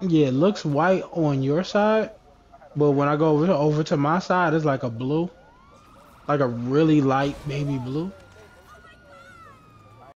Yeah, it looks white on your side, but when I go over to my side, it's like a blue, like a really light baby blue.